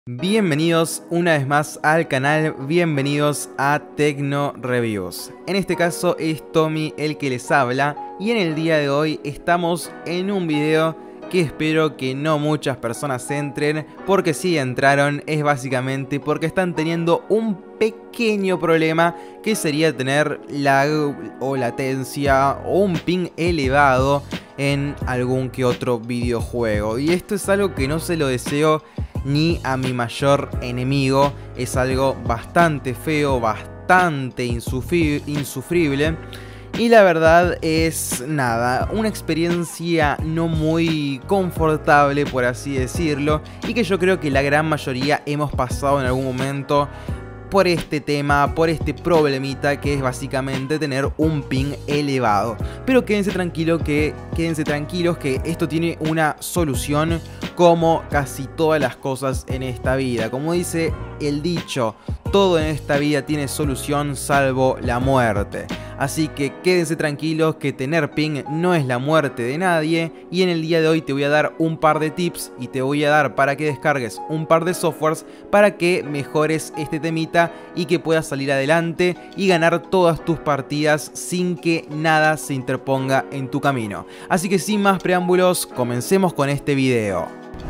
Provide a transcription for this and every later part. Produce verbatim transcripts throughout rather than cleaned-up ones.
Bienvenidos una vez más al canal, bienvenidos a Tecno Reviews. En este caso es Tommy el que les habla y en el día de hoy estamos en un video que espero que no muchas personas entren, porque si entraron es básicamente porque están teniendo un pequeño problema, que sería tener lag o latencia o un ping elevado en algún que otro videojuego. Y esto es algo que no se lo deseo ni a mi mayor enemigo, es algo bastante feo, bastante insufrible. Y la verdad es nada, una experiencia no muy confortable, por así decirlo, y que yo creo que la gran mayoría hemos pasado en algún momento por este tema, por este problemita que es básicamente tener un ping elevado. Pero quédense tranquilos que, quédense tranquilos que esto tiene una solución, como casi todas las cosas en esta vida. Como dice el dicho, todo en esta vida tiene solución salvo la muerte. Así que quédense tranquilos que tener ping no es la muerte de nadie. Y en el día de hoy te voy a dar un par de tips y te voy a dar para que descargues un par de softwares para que mejores este temita y que puedas salir adelante y ganar todas tus partidas sin que nada se interponga en tu camino. Así que sin más preámbulos, comencemos con este video.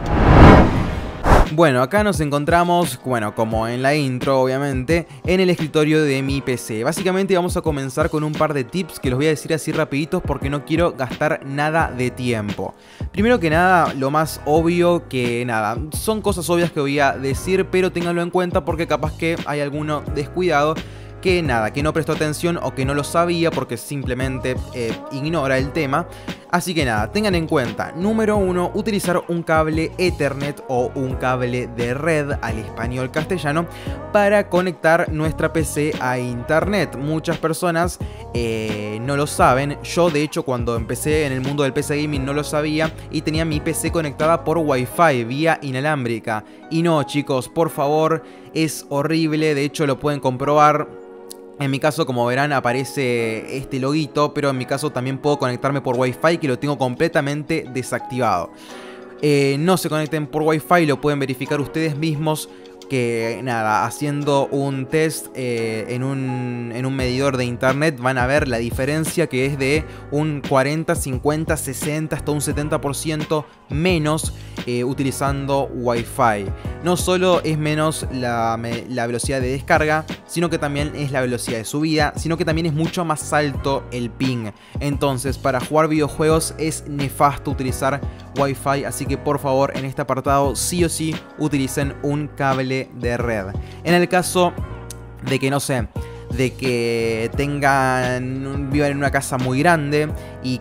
Bueno, acá nos encontramos, bueno, como en la intro obviamente, en el escritorio de mi P C. Básicamente vamos a comenzar con un par de tips que los voy a decir así rapiditos porque no quiero gastar nada de tiempo. Primero que nada, lo más obvio que nada, son cosas obvias que voy a decir, pero ténganlo en cuenta porque capaz que hay alguno descuidado que nada, que no prestó atención o que no lo sabía porque simplemente eh, ignora el tema. Así que nada, tengan en cuenta, número uno, utilizar un cable Ethernet o un cable de red al español castellano para conectar nuestra P C a internet. Muchas personas eh, no lo saben. Yo de hecho cuando empecé en el mundo del P C Gaming no lo sabía y tenía mi P C conectada por Wi-Fi vía inalámbrica. Y no, chicos, por favor, es horrible, de hecho lo pueden comprobar. En mi caso, como verán, aparece este loguito, pero en mi caso también puedo conectarme por Wi-Fi, que lo tengo completamente desactivado. Eh, no se conecten por Wi-Fi, lo pueden verificar ustedes mismos, que nada, haciendo un test eh, en, un, en un medidor de internet van a ver la diferencia, que es de un cuarenta, cincuenta, sesenta hasta un setenta por ciento menos eh, utilizando Wi-Fi. No solo es menos la, la velocidad de descarga, sino que también es la velocidad de subida, sino que también es mucho más alto el ping. Entonces, para jugar videojuegos es nefasto utilizar Wi-Fi, así que por favor en este apartado sí o sí utilicen un cable de red. En el caso de que no sé, de que tengan, vivan en una casa muy grande y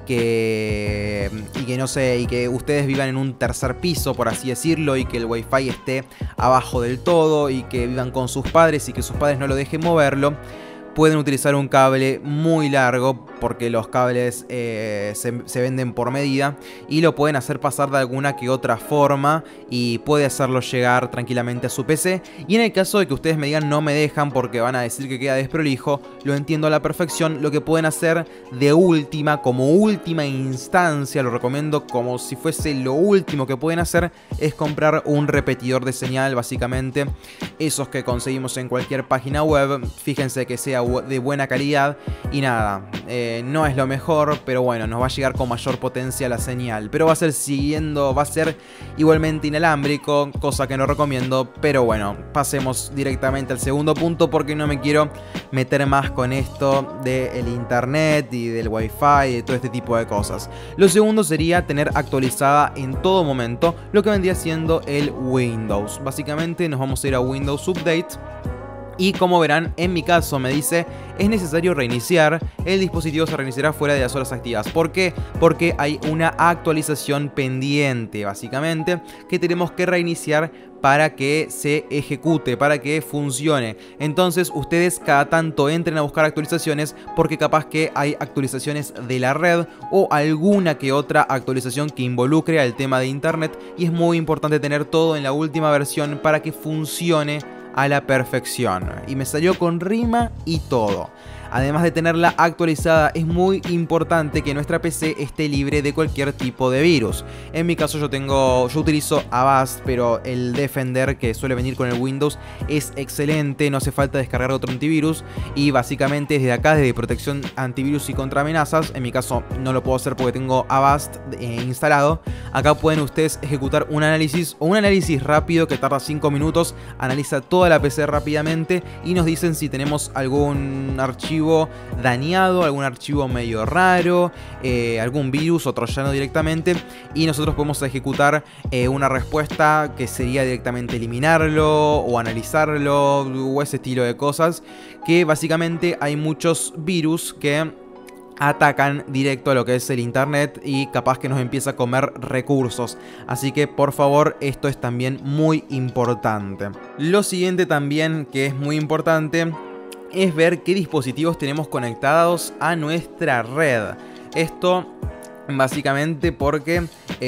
que, y que no sé, y que ustedes vivan en un tercer piso, por así decirlo, y que el Wi-Fi esté abajo del todo y que vivan con sus padres y que sus padres no lo dejen moverlo, pueden utilizar un cable muy largo, porque los cables eh, se, se venden por medida y lo pueden hacer pasar de alguna que otra forma y puede hacerlo llegar tranquilamente a su P C. Y en el caso de que ustedes me digan no me dejan porque van a decir que queda desprolijo, lo entiendo a la perfección. Lo que pueden hacer de última, como última instancia, lo recomiendo como si fuese lo último que pueden hacer, es comprar un repetidor de señal, básicamente esos que conseguimos en cualquier página web. Fíjense que sea de buena calidad y nada, eh, no es lo mejor, pero bueno, nos va a llegar con mayor potencia la señal, pero va a ser siguiendo, va a ser igualmente inalámbrico, cosa que no recomiendo. Pero bueno, pasemos directamente al segundo punto porque no me quiero meter más con esto del internet y del Wi-Fi y de todo este tipo de cosas. Lo segundo sería tener actualizada en todo momento lo que vendría siendo el Windows. Básicamente nos vamos a ir a Windows Update. Y como verán, en mi caso me dice, es necesario reiniciar, el dispositivo se reiniciará fuera de las horas activas. ¿Por qué? Porque hay una actualización pendiente, básicamente, que tenemos que reiniciar para que se ejecute, para que funcione. Entonces ustedes cada tanto entren a buscar actualizaciones, porque capaz que hay actualizaciones de la red o alguna que otra actualización que involucre al tema de internet, y es muy importante tener todo en la última versión para que funcione a la perfección. Y me salió con rima y todo. Además de tenerla actualizada, es muy importante que nuestra P C esté libre de cualquier tipo de virus. En mi caso yo tengo, yo utilizo Avast, pero el Defender que suele venir con el Windows es excelente, no hace falta descargar otro antivirus y básicamente desde acá, desde protección antivirus y contra amenazas, en mi caso no lo puedo hacer porque tengo Avast eh, instalado. Acá pueden ustedes ejecutar un análisis o un análisis rápido que tarda cinco minutos, analiza toda la P C rápidamente y nos dicen si tenemos algún archivo dañado, algún archivo medio raro, eh, algún virus o troyano directamente, y nosotros podemos ejecutar eh, una respuesta que sería directamente eliminarlo o analizarlo o ese estilo de cosas, que básicamente hay muchos virus que atacan directo a lo que es el internet y capaz que nos empieza a comer recursos. Así que por favor, esto es también muy importante. Lo siguiente también que es muy importante es ver qué dispositivos tenemos conectados a nuestra red. Esto básicamente porque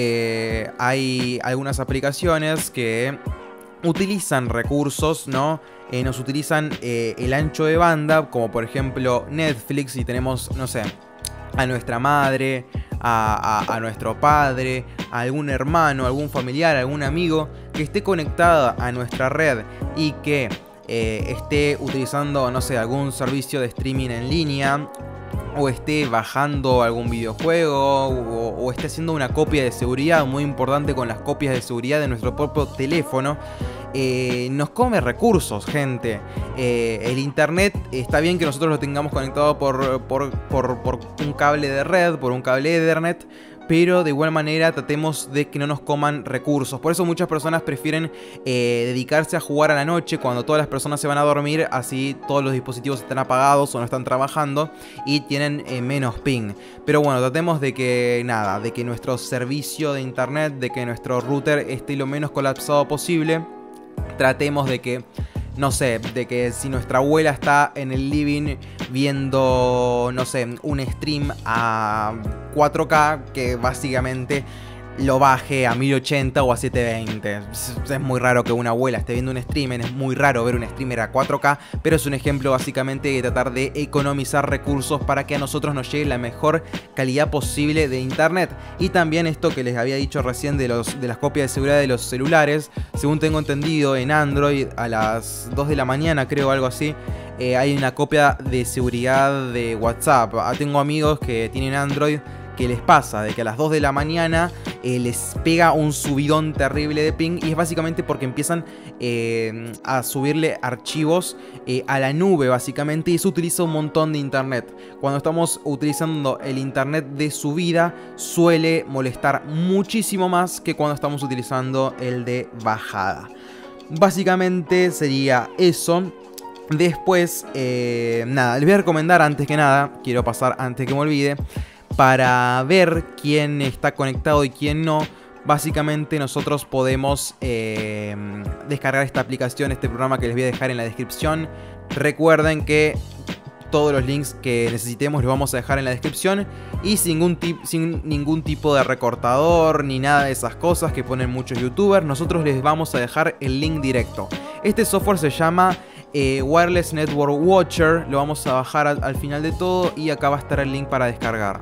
eh, hay algunas aplicaciones que utilizan recursos, ¿no? Eh, nos utilizan eh, el ancho de banda, como por ejemplo Netflix, y tenemos, no sé, a nuestra madre, a, a, a nuestro padre, a algún hermano, algún familiar, algún amigo que esté conectada a nuestra red y que Eh, esté utilizando, no sé, algún servicio de streaming en línea, o esté bajando algún videojuego, o, o esté haciendo una copia de seguridad, muy importante con las copias de seguridad de nuestro propio teléfono. Eh, nos come recursos, gente. Eh, el internet está bien que nosotros lo tengamos conectado por, por, por, por un cable de red, por un cable Ethernet, pero de igual manera tratemos de que no nos coman recursos. Por eso muchas personas prefieren eh, dedicarse a jugar a la noche cuando todas las personas se van a dormir, así todos los dispositivos están apagados o no están trabajando y tienen eh, menos ping. Pero bueno, tratemos de que nada, de que nuestro servicio de internet, de que nuestro router esté lo menos colapsado posible. Tratemos de que, no sé, de que si nuestra abuela está en el living viendo, no sé, un stream a cuatro K, que básicamente lo baje a mil ochenta o a setecientos veinte. Es, es muy raro que una abuela esté viendo un streamer, es muy raro ver un streamer a cuatro K, pero es un ejemplo básicamente de tratar de economizar recursos para que a nosotros nos llegue la mejor calidad posible de internet. Y también esto que les había dicho recién de, los, de las copias de seguridad de los celulares, según tengo entendido en Android a las dos de la mañana, creo, algo así, eh, hay una copia de seguridad de WhatsApp. Tengo amigos que tienen Android que les pasa de que a las dos de la mañana eh, les pega un subidón terrible de ping, y es básicamente porque empiezan eh, a subirle archivos eh, a la nube básicamente, y eso utiliza un montón de internet. Cuando estamos utilizando el internet de subida suele molestar muchísimo más que cuando estamos utilizando el de bajada. Básicamente sería eso. Después, eh, nada, les voy a recomendar antes que nada, quiero pasar antes que me olvide, para ver quién está conectado y quién no. Básicamente nosotros podemos eh, descargar esta aplicación, este programa que les voy a dejar en la descripción. Recuerden que todos los links que necesitemos los vamos a dejar en la descripción, y sin ningún, sin ningún tipo de recortador ni nada de esas cosas que ponen muchos youtubers. Nosotros les vamos a dejar el link directo. Este software se llama eh, Wireless Network Watcher. Lo vamos a bajar al, al final de todo, y acá va a estar el link para descargar.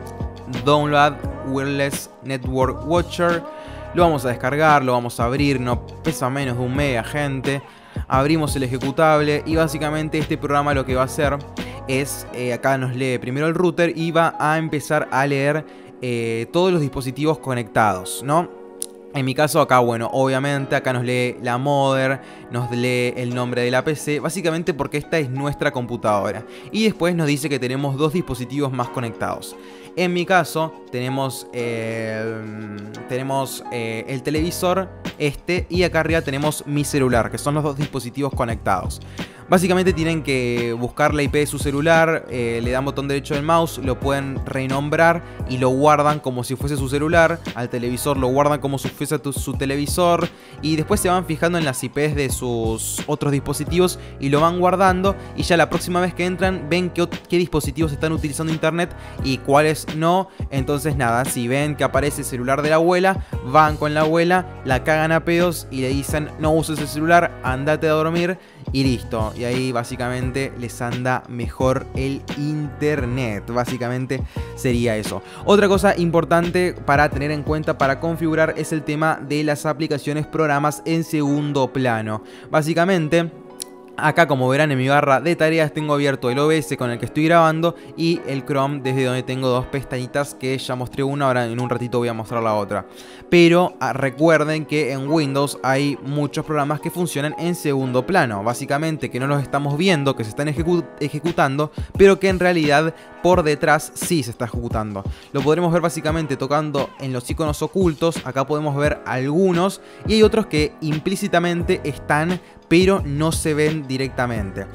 Download Wireless Network Watcher. Lo vamos a descargar, lo vamos a abrir, no pesa menos de un mega, gente. Abrimos el ejecutable y básicamente este programa lo que va a hacer es, eh, acá nos lee primero el router y va a empezar a leer eh, todos los dispositivos conectados, ¿no? En mi caso acá, bueno, obviamente acá nos lee la mother, nos lee el nombre de la P C, básicamente porque esta es nuestra computadora. Y después nos dice que tenemos dos dispositivos más conectados. En mi caso tenemos, eh, tenemos eh, el televisor este, y acá arriba tenemos mi celular, que son los dos dispositivos conectados. Básicamente tienen que buscar la I P de su celular, eh, le dan botón derecho del mouse, lo pueden renombrar y lo guardan como si fuese su celular. Al televisor lo guardan como si fuese tu, su televisor, y después se van fijando en las I Pes de sus otros dispositivos y lo van guardando, y ya la próxima vez que entran ven qué, qué dispositivos están utilizando internet y cuáles no. Entonces nada, si ven que aparece el celular de la abuela, van con la abuela, la cagan a pedos y le dicen no uses el celular, andate a dormir y listo. Y ahí básicamente les anda mejor el internet. Básicamente sería eso. Otra cosa importante para tener en cuenta para configurar es el tema de las aplicaciones, programas en segundo plano. Básicamente, acá, como verán, en mi barra de tareas tengo abierto el O B S con el que estoy grabando y el Chrome, desde donde tengo dos pestañitas que ya mostré una, ahora en un ratito voy a mostrar la otra. Pero ah, recuerden que en Windows hay muchos programas que funcionan en segundo plano. Básicamente que no los estamos viendo, que se están ejecu ejecutando, pero que en realidad por detrás sí se está ejecutando. Lo podremos ver básicamente tocando en los iconos ocultos. Acá podemos ver algunos y hay otros que implícitamente están, pero no se ven directamente.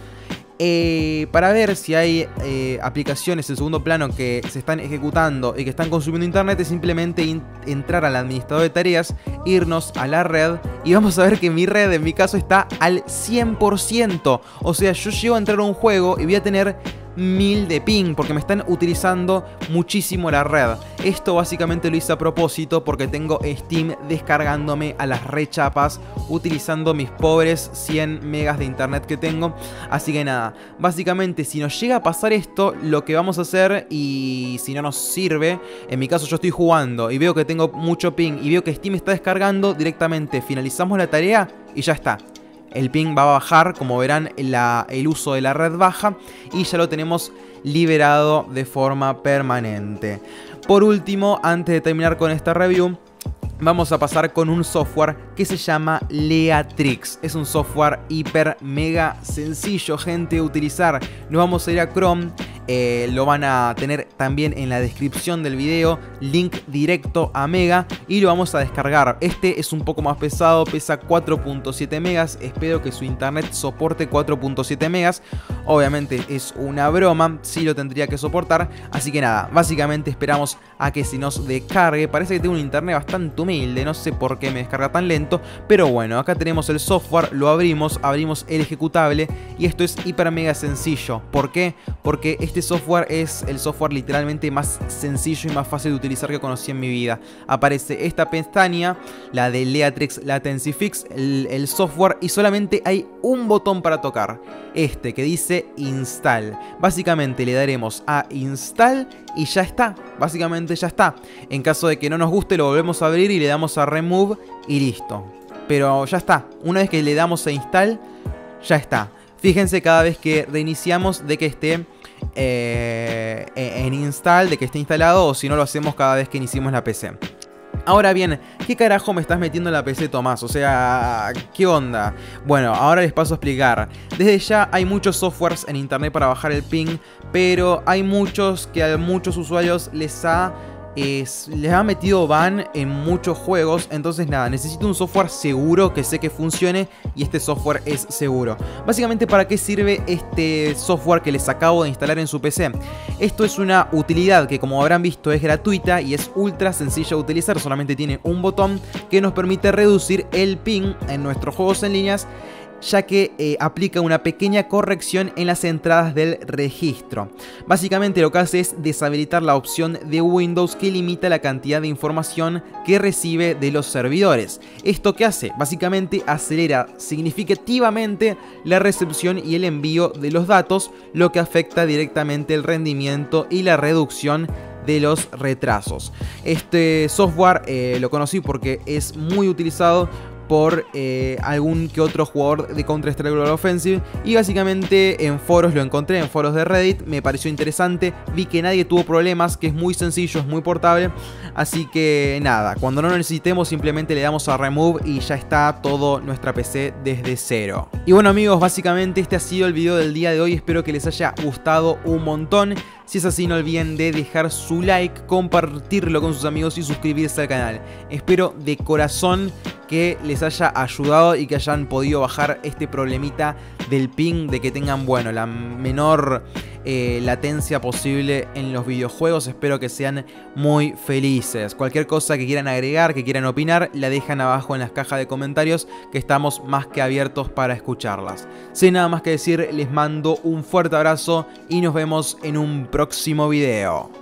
Eh, para ver si hay eh, aplicaciones en segundo plano que se están ejecutando y que están consumiendo internet, es simplemente entrar al administrador de tareas, irnos a la red y vamos a ver que mi red en mi caso está al cien por ciento. O sea, yo llego a entrar a un juego y voy a tener mil de ping porque me están utilizando muchísimo la red. Esto básicamente lo hice a propósito porque tengo Steam descargándome a las rechapas utilizando mis pobres cien megas de internet que tengo. Así que nada, básicamente si nos llega a pasar esto, lo que vamos a hacer, y si no nos sirve, en mi caso yo estoy jugando y veo que tengo mucho ping y veo que Steam está descargando, directamente finalizamos la tarea y ya está. El ping va a bajar, como verán, la, el uso de la red baja y ya lo tenemos liberado de forma permanente. Por último, antes de terminar con esta review, vamos a pasar con un software que se llama Leatrix. Es un software hiper mega sencillo, gente, de utilizar. Nos vamos a ir a Chrome. Eh, lo van a tener también en la descripción del video, link directo a Mega, y lo vamos a descargar. Este es un poco más pesado, pesa cuatro punto siete megas, espero que su internet soporte cuatro punto siete megas, obviamente es una broma, sí lo tendría que soportar, así que nada, básicamente esperamos a que se nos descargue. Parece que tengo un internet bastante humilde, no sé por qué me descarga tan lento, pero bueno, acá tenemos el software, lo abrimos, abrimos el ejecutable y esto es hiper mega sencillo. ¿Por qué? Porque este software es el software literalmente más sencillo y más fácil de utilizar que conocí en mi vida. Aparece esta pestaña, la de Leatrix Latency Fix, el, el software, y solamente hay un botón para tocar, este que dice Install. Básicamente le daremos a Install y ya está, básicamente ya está. En caso de que no nos guste, lo volvemos a abrir y le damos a Remove y listo. Pero ya está, una vez que le damos a Install, ya está. Fíjense cada vez que reiniciamos de que esté eh, en install, de que esté instalado, o si no lo hacemos cada vez que iniciemos la P C. Ahora bien, ¿qué carajo me estás metiendo en la P C, Tomás? O sea, ¿qué onda? Bueno, ahora les paso a explicar. Desde ya hay muchos softwares en internet para bajar el ping, pero hay muchos que a muchos usuarios les ha... Es, les ha metido ban en muchos juegos. Entonces nada, necesito un software seguro que sé que funcione, y este software es seguro. Básicamente, ¿para qué sirve este software que les acabo de instalar en su P C? Esto es una utilidad que, como habrán visto, es gratuita y es ultra sencilla de utilizar. Solamente tiene un botón que nos permite reducir el ping en nuestros juegos en líneas, ya que eh, aplica una pequeña corrección en las entradas del registro. Básicamente lo que hace es deshabilitar la opción de Windows que limita la cantidad de información que recibe de los servidores. ¿Esto qué hace? Básicamente acelera significativamente la recepción y el envío de los datos, lo que afecta directamente el rendimiento y la reducción de los retrasos. Este software eh, lo conocí porque es muy utilizado por eh, algún que otro jugador de Counter-Strike Global Offensive, y básicamente en foros lo encontré, en foros de Reddit, me pareció interesante, vi que nadie tuvo problemas, que es muy sencillo, es muy portable, así que nada, cuando no lo necesitemos simplemente le damos a Remove y ya está todo nuestra P C desde cero. Y bueno amigos, básicamente este ha sido el video del día de hoy, espero que les haya gustado un montón. Si es así, no olviden de dejar su like, compartirlo con sus amigos y suscribirse al canal. Espero de corazón que les haya ayudado y que hayan podido bajar este problemita del ping, de que tengan, bueno, la menor eh, latencia posible en los videojuegos. Espero que sean muy felices. Cualquier cosa que quieran agregar, que quieran opinar, la dejan abajo en las cajas de comentarios, que estamos más que abiertos para escucharlas. Sin nada más que decir, les mando un fuerte abrazo y nos vemos en un próximo video.